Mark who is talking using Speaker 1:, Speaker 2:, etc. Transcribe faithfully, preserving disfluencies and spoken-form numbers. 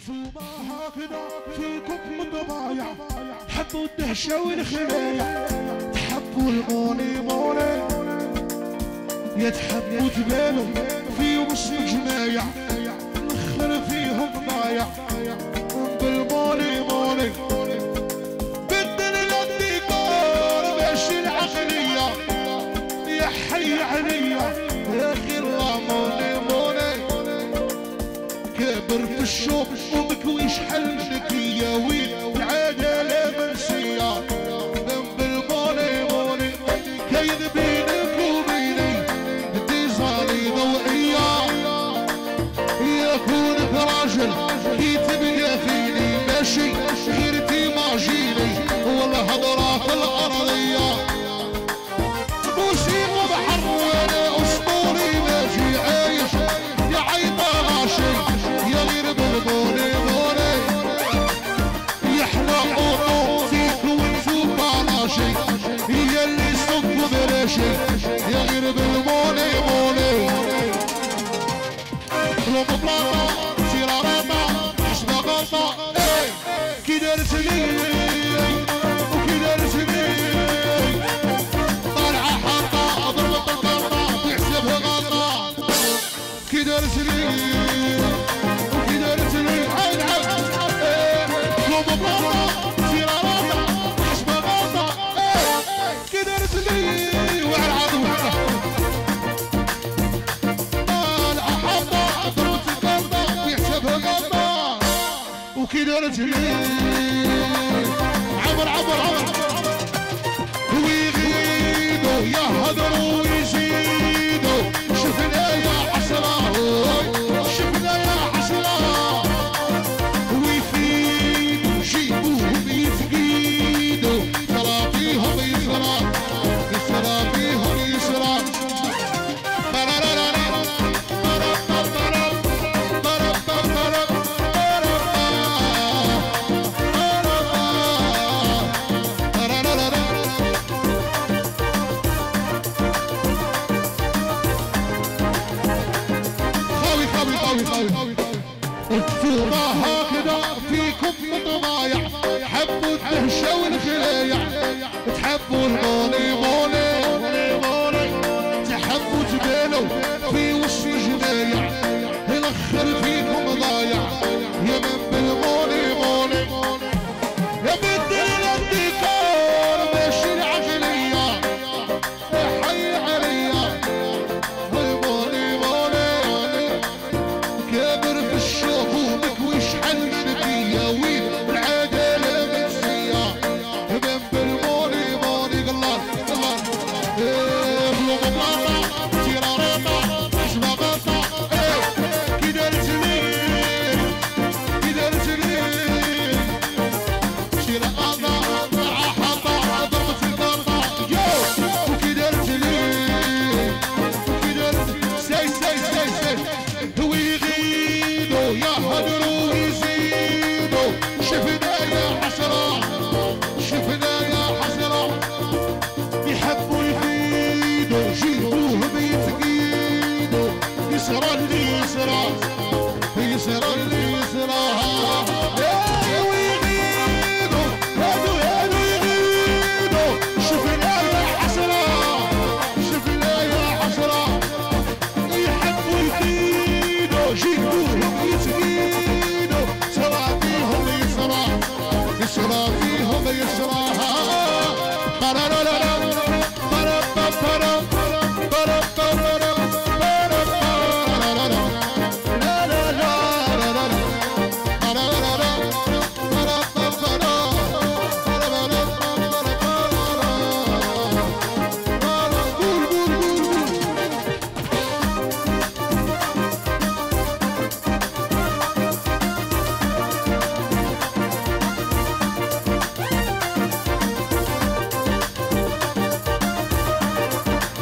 Speaker 1: ثم هكذا فيكم الضبايع حبوا الدهشة والخلايع تحبوا الموني موني يتحبوا تبالوا في وسط جمايع نخر فيهم ضايع بالموني موني بدل الديكور باش العقلية يا حي عليا يا اخي الله موني موني كابر في الشوق ومكوي شحال شكية وين العدالة منسية ذنب الموني موني كاين بينك وبيني اتصالي ضوئية يكونك راجل كي تبقى فيني ماشي غير تيماجيني والهضرة في الأرضية موسيقى بحر وانا اسطوري ماشي عايش يا عيطة ماشي يا غير بالبوني بوني يحلى قطو فيك وانتو باراشي هي اللي صب بلاشي يا غير بالبوني بوني لو بطلاطة سيراراتة حسبة غلطة كي دارت لي وكي دارت لي طالعة حاطة ضربة القلطة تحسبها غلطة كي دارت لي وكي دارت لي عين عين لو بطلاطة سيراراتة حسبة غلطة كي دارت لي وعلى العظم وكي دارت لي عبر عبر عبر ويغيدوا يهضروا ويزيدوا شفنا يا حسرة شفنا يا حسرة ويفيدوا جيبوهم يفقيدوا ترى فيهم يسرى يسرى فيهم يسرى ثم هكذا فيكم ضبايع حبوا الدهشة والخلايع تحبوا الموني موني